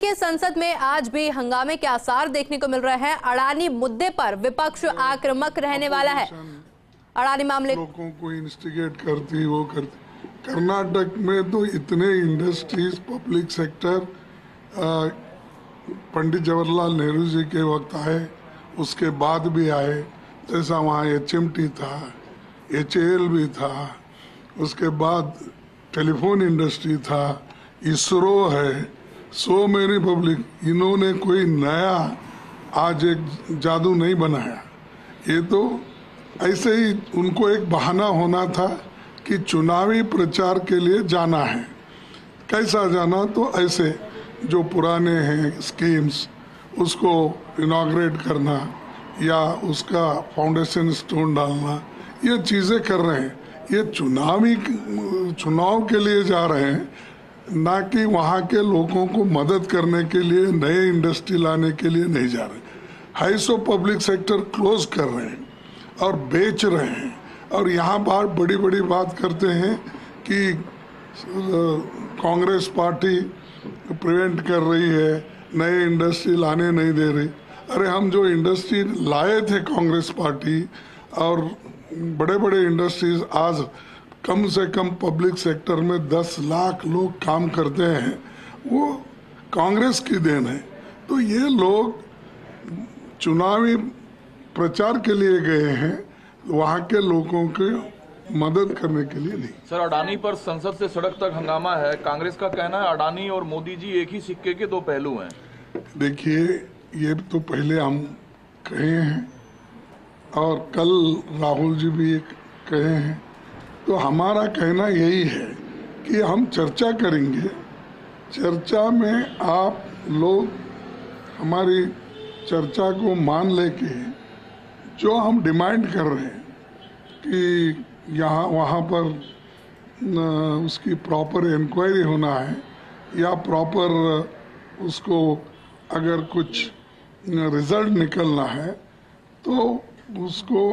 कि संसद में आज भी हंगामे के आसार देखने को मिल रहे हैं। अडानी मुद्दे पर विपक्ष आक्रामक रहने वाला है। अडानी मामले लोगों को इंस्टिगेट करती वो करती। कर्नाटक में तो इतने industries public sector Pandit Jawaharlal Nehru ji के वक्त आए, उसके बाद भी आए। जैसा वहाँ HMT था, HAL भी था, उसके बाद टेलीफोन इंडस्ट्री था, इसरो है, सो मेनी पब्लिक। इन्होंने कोई नया आज एक जादू नहीं बनाया। ये तो ऐसे ही उनको एक बहाना होना था कि चुनावी प्रचार के लिए जाना है। कैसा जाना? तो ऐसे जो पुराने हैं स्कीम्स उसको इनॉग्रेट करना या उसका फाउंडेशन स्टोन डालना, ये चीज़ें कर रहे हैं। ये चुनाव के लिए जा रहे हैं, ना कि वहाँ के लोगों को मदद करने के लिए, नए इंडस्ट्री लाने के लिए नहीं जा रहे। 250 पब्लिक सेक्टर क्लोज कर रहे हैं और बेच रहे हैं। और यहाँ बार बड़ी बड़ी बात करते हैं कि कांग्रेस पार्टी प्रिवेंट कर रही है, नए इंडस्ट्री लाने नहीं दे रही। अरे हम जो इंडस्ट्री लाए थे कांग्रेस पार्टी, और बड़े बड़े इंडस्ट्रीज आज कम से कम पब्लिक सेक्टर में 10 लाख लोग काम करते हैं, वो कांग्रेस की देन है। तो ये लोग चुनावी प्रचार के लिए गए हैं, वहाँ के लोगों के मदद करने के लिए नहीं। सर, अडानी पर संसद से सड़क तक हंगामा है। कांग्रेस का कहना है अडानी और मोदी जी एक ही सिक्के के दो पहलू हैं। देखिए, ये तो पहले हम कहे हैं और कल राहुल जी भी कहे हैं। तो हमारा कहना यही है कि हम चर्चा करेंगे। चर्चा में आप लोग हमारी चर्चा को मान लेके जो हम डिमांड कर रहे हैं कि यहाँ वहाँ पर उसकी प्रॉपर इंक्वायरी होना है, या प्रॉपर उसको अगर कुछ रिजल्ट निकलना है तो उसको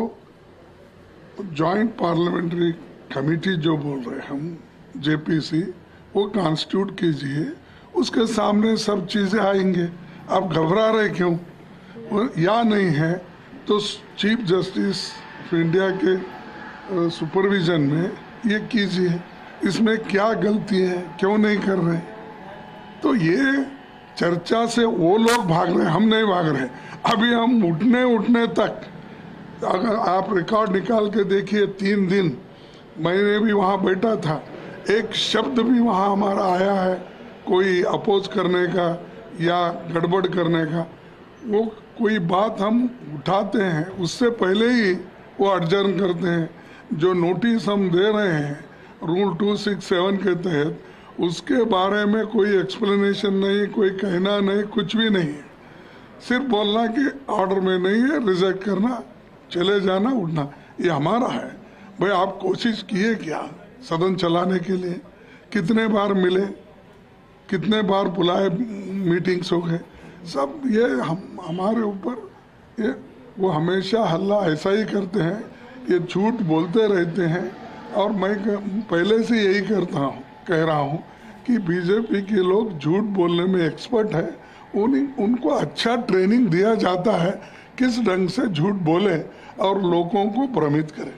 जॉइंट पार्लियामेंट्री कमेटी जो बोल रहे हैं हम, JPC, वो कॉन्स्टिट्यूट कीजिए। उसके सामने सब चीज़ें आएंगे। आप घबरा रहे क्यों? या नहीं है तो चीफ जस्टिस ऑफ इंडिया के सुपरविजन में ये कीजिए। इसमें क्या गलती है, क्यों नहीं कर रहे? तो ये चर्चा से वो लोग भाग रहे हैं, हम नहीं भाग रहे। अभी हम उठने तक, अगर आप रिकॉर्ड निकाल के देखिए, 3 दिन मैंने भी वहाँ बैठा था, एक शब्द भी वहाँ हमारा आया है कोई अपोज करने का या गड़बड़ करने का। वो कोई बात हम उठाते हैं, उससे पहले ही वो अडजर्न करते हैं। जो नोटिस हम दे रहे हैं रूल 267 के तहत, उसके बारे में कोई एक्सप्लेनेशन नहीं, कोई कहना नहीं, कुछ भी नहीं है। सिर्फ बोलना कि ऑर्डर में नहीं है, रिजेक्ट करना, चले जाना, उठना। ये हमारा है। भाई, आप कोशिश किए क्या सदन चलाने के लिए? कितने बार मिले, कितने बार बुलाए, मीटिंग्स हो गए सब। ये हमारे ऊपर ये वो हमेशा हल्ला ऐसा ही करते हैं, ये झूठ बोलते रहते हैं। और मैं पहले से यही कह रहा हूँ कि बीजेपी के लोग झूठ बोलने में एक्सपर्ट है। उनको अच्छा ट्रेनिंग दिया जाता है किस ढंग से झूठ बोले और लोगों को भ्रमित करे।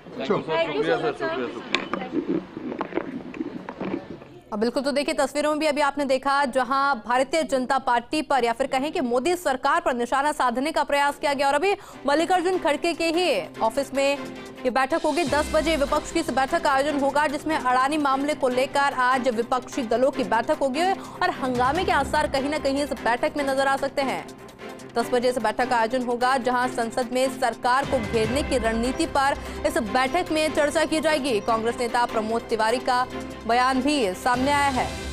बिल्कुल। तो देखिए, तस्वीरों में भी अभी आपने देखा जहां भारतीय जनता पार्टी पर या फिर कहें कि मोदी सरकार पर निशाना साधने का प्रयास किया गया। और अभी मल्लिकार्जुन खड़गे के ही ऑफिस में ये बैठक होगी। 10 बजे विपक्ष की इस बैठक का आयोजन होगा, जिसमें अडानी मामले को लेकर आज विपक्षी दलों की बैठक होगी और हंगामे के आसार कहीं ना कहीं इस बैठक में नजर आ सकते हैं। 10 बजे इस बैठक का आयोजन होगा, जहां संसद में सरकार को घेरने की रणनीति पर इस बैठक में चर्चा की जाएगी। कांग्रेस नेता प्रमोद तिवारी का बयान भी सामने आया है।